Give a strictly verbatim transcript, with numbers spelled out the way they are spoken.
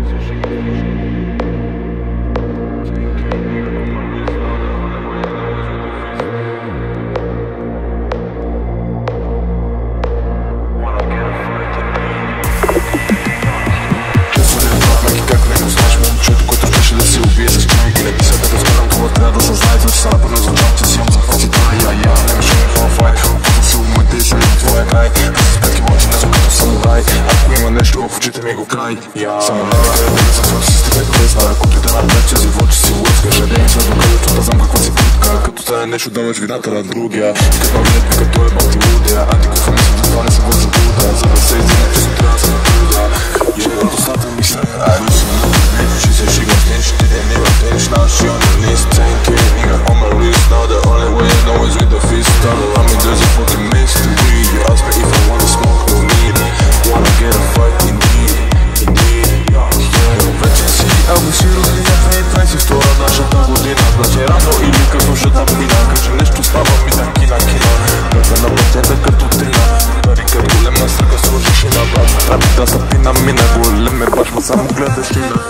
Само не гледай за това си стига без знае купите на вече си в очи си лъска жадейца докато чута знам каква си путка като стане нещо да мъж вината на другия и като винетни като е бал ти лудия антиконформизъм до това не се въз заблуда за да се издине че се трябва да се наблюда Ежедно достата мисля Ай мисля много не че се шига с нещи ти не не въртеш Now she on the list ten K nigga on my wrist Now the only way I know is with the fist All around me there's a fucking mystery You ask me if I wanna smoke no need Wanna get a fight indeed Ако си родиня две хиляди двадесет и втора нашата година Значи рано или късно ще да мина Кажи нещо става ми да кина кина Гърда на пътята като трина Дари като големна стръка сложиш и на брат Трябва да са пина мина Голем е баш, ма само гледаш и на